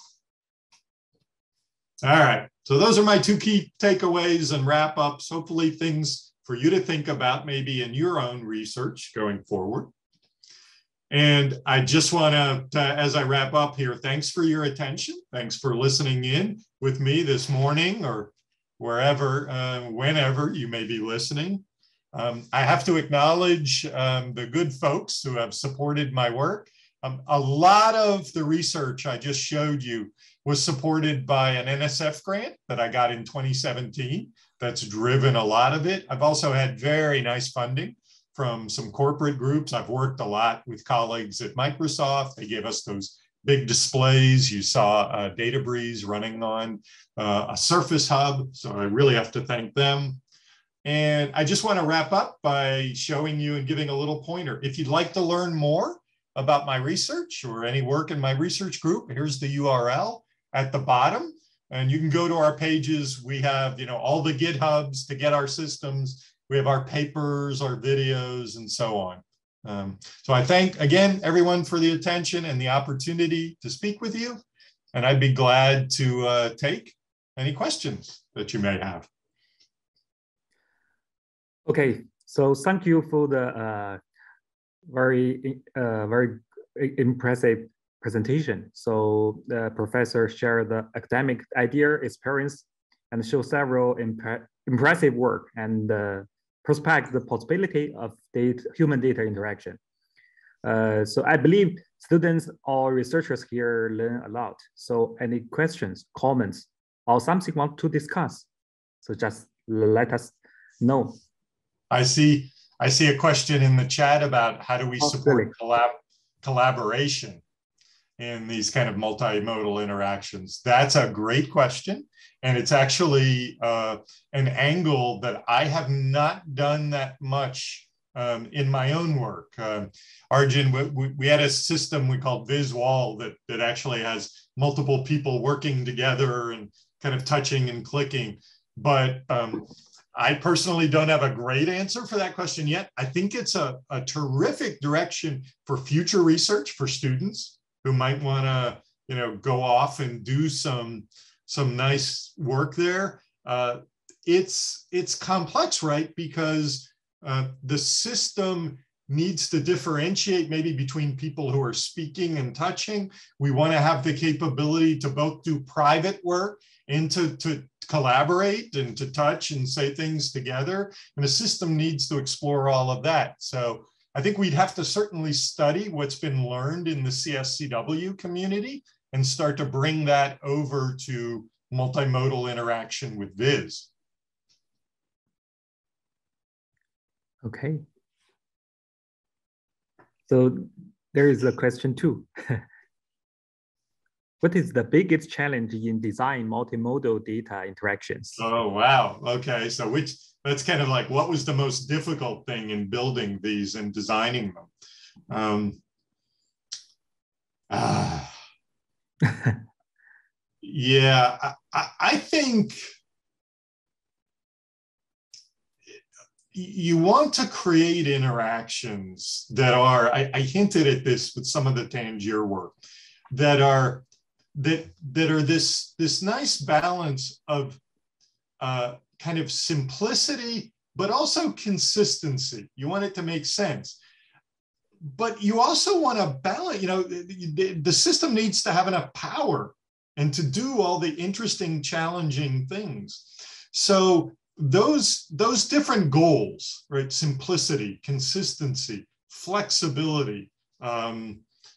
All right, so those are my two key takeaways and wrap-ups. Hopefully things for you to think about maybe in your own research going forward. And I just want to, as I wrap up here, thanks for your attention. Thanks for listening in with me this morning or wherever, whenever you may be listening. I have to acknowledge the good folks who have supported my work. A lot of the research I just showed you was supported by an NSF grant that I got in 2017. That's driven a lot of it. I've also had very nice funding from some corporate groups. I've worked a lot with colleagues at Microsoft. They gave us those big displays. You saw DataBreeze running on a Surface Hub. So I really have to thank them. And I just want to wrap up by showing you and giving a little pointer. If you'd like to learn more about my research or any work in my research group, here's the URL at the bottom. And you can go to our pages. We have, you know, all the GitHubs to get our systems. We have our papers, our videos, and so on. So I thank, again, everyone for the attention and the opportunity to speak with you. And I'd be glad to take any questions that you may have.
Okay, so thank you for the very impressive presentation. So the professor shared the academic idea, experience, and show several impressive work and prospect the possibility of human-data interaction. So I believe students or researchers here learn a lot. So any questions, comments, or something want to discuss? So just let us know.
I see a question in the chat about how do we support collaboration in these kind of multimodal interactions. That's a great question. And it's actually an angle that I have not done that much in my own work. Arjun, we had a system we called VizWall that actually has multiple people working together and kind of touching and clicking. But I personally don't have a great answer for that question yet. I think it's a terrific direction for future research for students who might want to, you know, go off and do some nice work there. It's complex, right? Because the system needs to differentiate maybe between people who are speaking and touching. We want to have the capability to both do private work and to collaborate and to touch and say things together. And the system needs to explore all of that. So I think we'd have to certainly study what's been learned in the CSCW community and start to bring that over to multimodal interaction with Viz.
Okay. So there is a question too. What is the biggest challenge in design multimodal data interactions?
Oh, wow. Okay. So that's kind of like, what was the most difficult thing in building these and designing them? Yeah, I think you want to create interactions that are, I hinted at this with some of the Tangier work, that are this nice balance of kind of simplicity, but also consistency. You want it to make sense. But you also want to balance, the system needs to have enough power and to do all the interesting, challenging things. So those different goals, right? Simplicity, consistency, flexibility, kind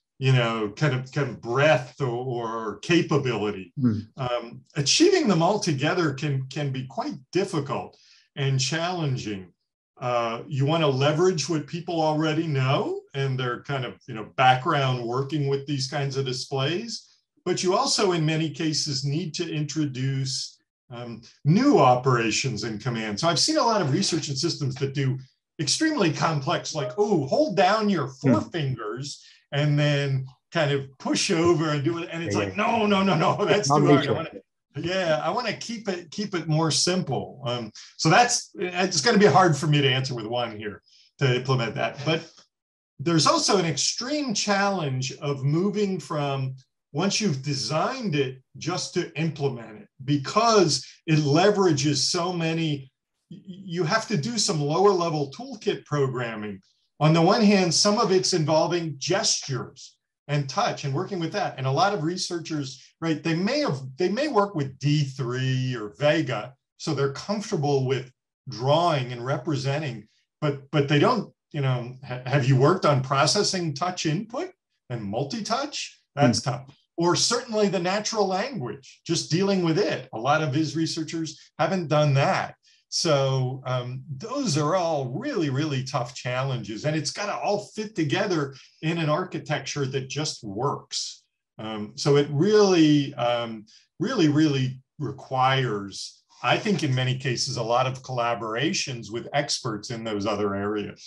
of breadth or capability. Achieving them all together can be quite difficult and challenging. You want to leverage what people already know and their kind of background working with these kinds of displays, but you also in many cases need to introduce new operations and commands. So I've seen a lot of research in systems that do extremely complex, like, oh, hold down your forefingers and then kind of push over and do it. And it's like, no, that's too hard. I want to keep it more simple. So it's going to be hard for me to answer with one here to implement that. But there's also an extreme challenge of moving from once you've designed it just to implement it, because it leverages so many. You have to do some lower level toolkit programming. On the one hand, some of it's involving gestures and touch and working with that. And a lot of researchers, right, they may work with D3 or Vega, so they're comfortable with drawing and representing, but they don't, have you worked on processing touch input and multi-touch? That's tough. Or certainly the natural language, just dealing with it. A lot of his researchers haven't done that. So those are all really, really tough challenges, and it's got to all fit together in an architecture that just works. So it really, really requires, I think in many cases, a lot of collaborations with experts in those other areas.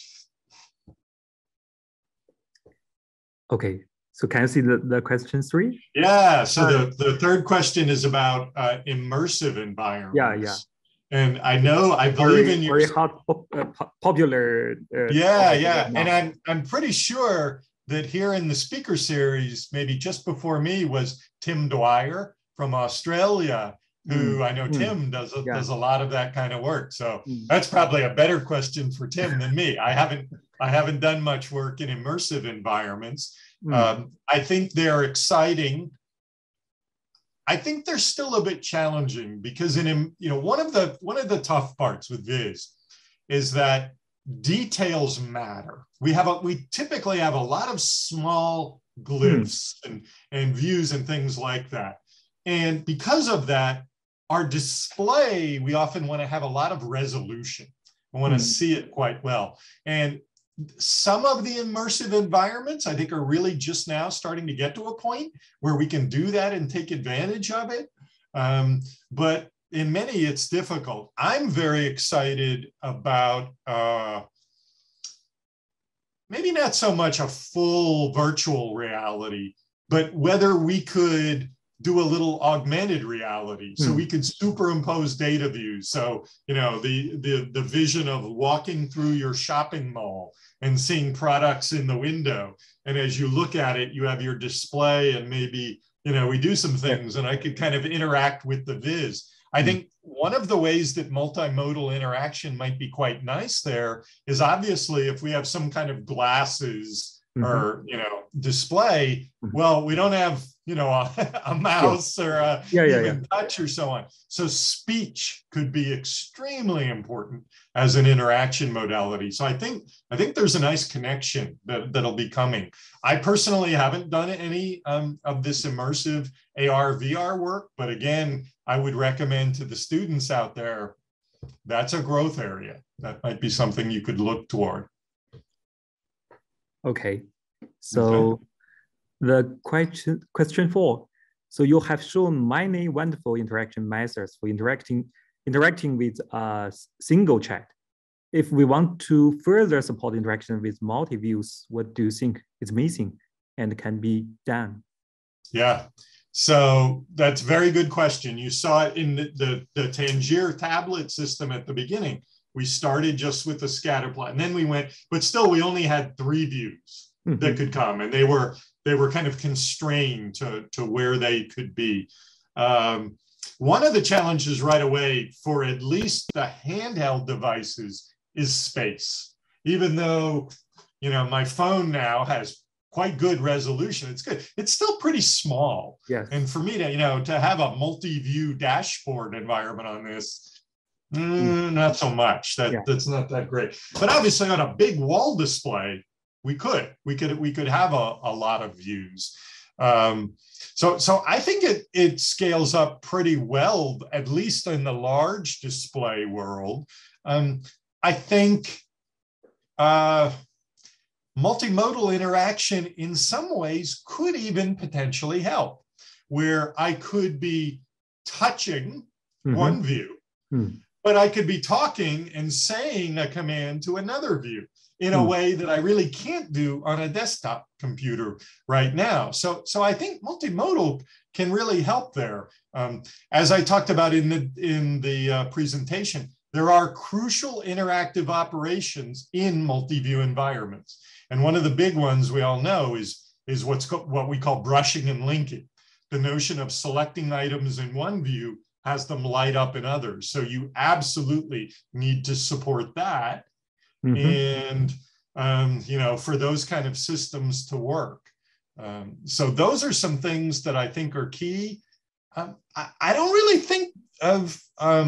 Okay, so can you see the question 3?
Yeah, so the third question is about immersive environments.
Yeah.
And I believe in your
very hot, popular.
And I'm pretty sure that here in the speaker series, maybe just before me, was Tim Dwyer from Australia, who I know Tim does a lot of that kind of work. So that's probably a better question for Tim than me. I haven't done much work in immersive environments. I think they're exciting. I think they're still a bit challenging because one of the tough parts with Viz is that details matter. We typically have a lot of small glyphs and views and things like that. And because of that, our display, we often want to have a lot of resolution. I want to see it quite well. And some of the immersive environments, I think, are really just now starting to get to a point where we can do that and take advantage of it. But in many, it's difficult. I'm very excited about maybe not so much a full virtual reality, but whether we could do a little augmented reality. So we could superimpose data views. So, the vision of walking through your shopping mall and seeing products in the window. And as you look at it, you have your display and maybe, we do some things and I could kind of interact with the Viz. I think one of the ways that multimodal interaction might be quite nice there is obviously if we have some kind of glasses or, display, well, we don't have, a mouse or a even touch or so on. So speech could be extremely important as an interaction modality. So I think there's a nice connection that'll be coming. I personally haven't done any of this immersive AR, VR work, but again, I would recommend to the students out there, that's a growth area. That might be something you could look toward.
Okay, so the question 4. So you have shown many wonderful interaction methods for interacting with a single chat. If we want to further support interaction with multi-views, what do you think is missing and can be done?
Yeah, so that's a very good question. You saw it in the Tangier tablet system at the beginning. We started just with the scatter plot, and then we went, but still we only had 3 views that could come, and they were kind of constrained to where they could be. One of the challenges right away for at least the handheld devices is space. Even though, you know, my phone now has quite good resolution, it's good, it's still pretty small.
Yes.
And for me to, you know, to have a multi-view dashboard environment on this, not so much. That's not that great. But obviously on a big wall display, we could have a lot of views. So I think it scales up pretty well, at least in the large display world. I think multimodal interaction in some ways could even potentially help, where I could be touching one view, but I could be talking and saying a command to another view in a way that I really can't do on a desktop computer right now. So I think multimodal can really help there. As I talked about in the presentation, there are crucial interactive operations in multi-view environments. And one of the big ones we all know is what we call brushing and linking. The notion of selecting items in one view has them light up in others. So you absolutely need to support that. And, you know, for those kind of systems to work. So those are some things that I think are key. I don't really think of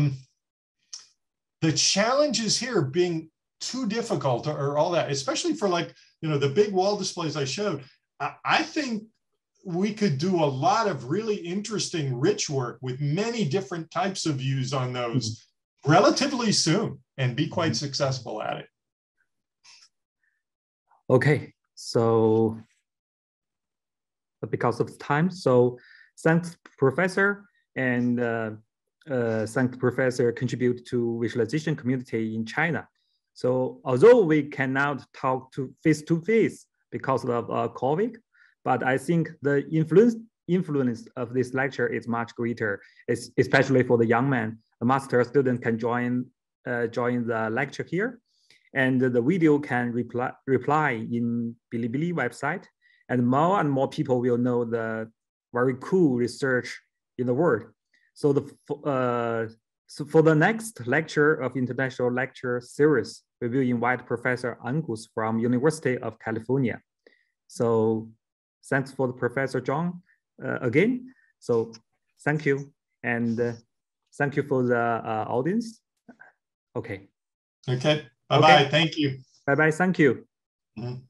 the challenges here being too difficult or all that, especially for, like, you know, the big wall displays I showed. I think we could do a lot of really interesting, rich work with many different types of views on those relatively soon and be quite successful at it.
Okay, so because of time, so thanks, Professor, and thanks, Professor, contribute to visualization community in China. So although we cannot talk face-to-face because of COVID, but I think the influence of this lecture is much greater, especially for the young man. The master student can join the lecture here, and the video can reply in Bilibili website, and more people will know the very cool research in the world. So for the next lecture of International Lecture Series, we will invite Professor Angus from University of California. So thanks for the Professor John again. So thank you, and thank you for the audience. Okay.
Okay. Bye-bye.
Okay.
Thank you.
Bye-bye. Thank you.